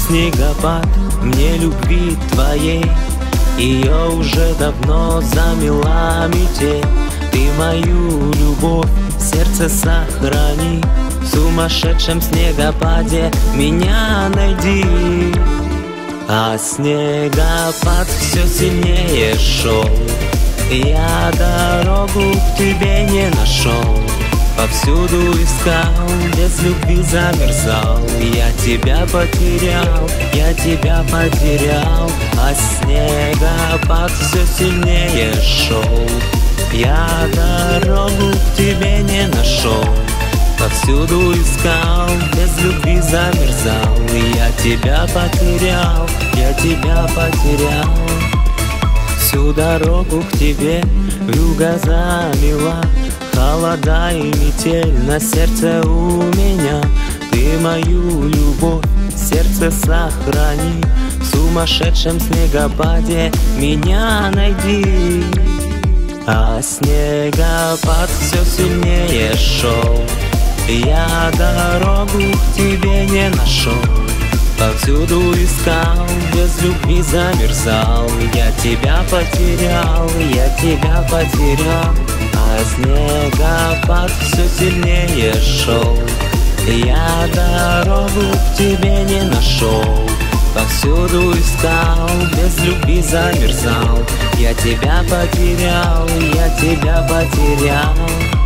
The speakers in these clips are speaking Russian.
снегопад мне любви твоей. Ее уже давно замела метель. Ты мою любовь в сердце сохрани. В сумасшедшем снегопаде меня найди. А снегопад все сильнее шел. Я дорогу к тебе не нашел. Повсюду искал, без любви замерзал. Я тебя потерял, я тебя потерял. А снегопад все сильнее шел. Я дорогу к тебе не нашел. Повсюду искал, без любви замерзал. Я тебя потерял, я тебя потерял. Всю дорогу к тебе вьюга замела. Холода и метель на сердце у меня. Ты мою любовь в сердце сохрани. В сумасшедшем снегопаде меня найди. А снегопад все сильнее шел. Я дорогу к тебе не нашел. Повсюду искал, без любви замерзал. Я тебя потерял, я тебя потерял. А снегопад все сильнее шел. Я дорогу к тебе не нашел. Повсюду искал, без любви замерзал. Я тебя потерял, я тебя потерял.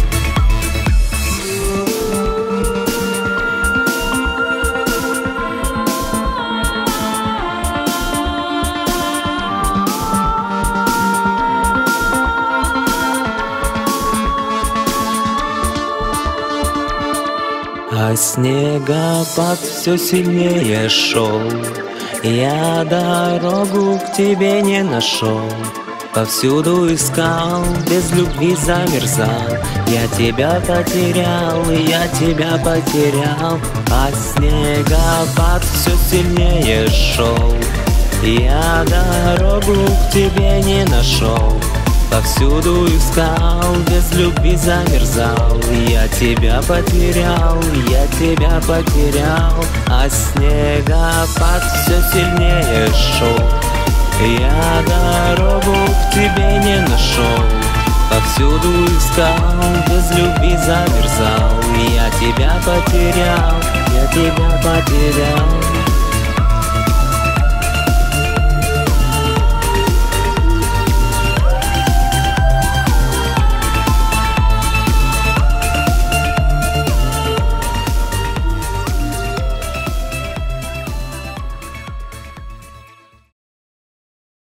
А снегопад все сильнее шел. Я дорогу к тебе не нашел. Повсюду искал, без любви замерзал. Я тебя потерял, я тебя потерял. А снегопад все сильнее шел. Я дорогу к тебе не нашел. Повсюду искал, без любви замерзал. Я тебя потерял, я тебя потерял. А снегопад все сильнее шел. Я дорогу к тебе не нашел. Повсюду искал, без любви замерзал. Я тебя потерял, я тебя потерял.